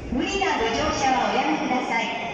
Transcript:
無理なご乗車はおやめください。